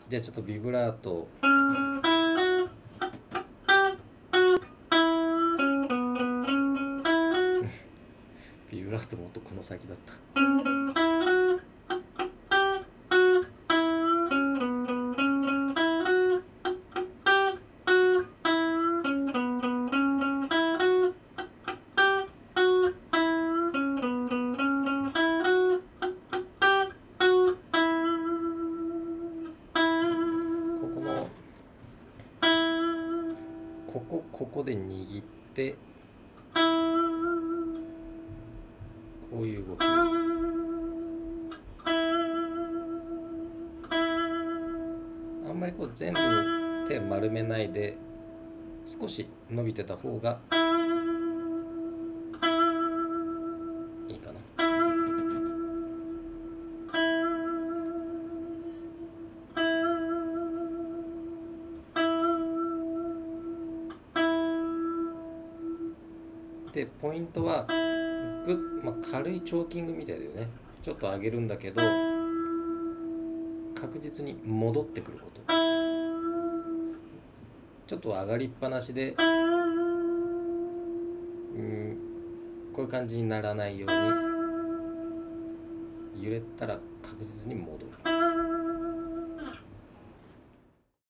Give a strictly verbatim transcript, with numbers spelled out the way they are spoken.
じゃあちょっとビブラートビブラートもっとこの先だった。ここここで握ってこういう動き。あんまりこう全部手丸めないで少し伸びてた方がいいかな。でポイントはグッ、まあ、軽いチョーキングみたいだよね。ちょっと上げるんだけど確実に戻ってくること。ちょっと上がりっぱなしでうんこういう感じにならないように揺れたら確実に戻る。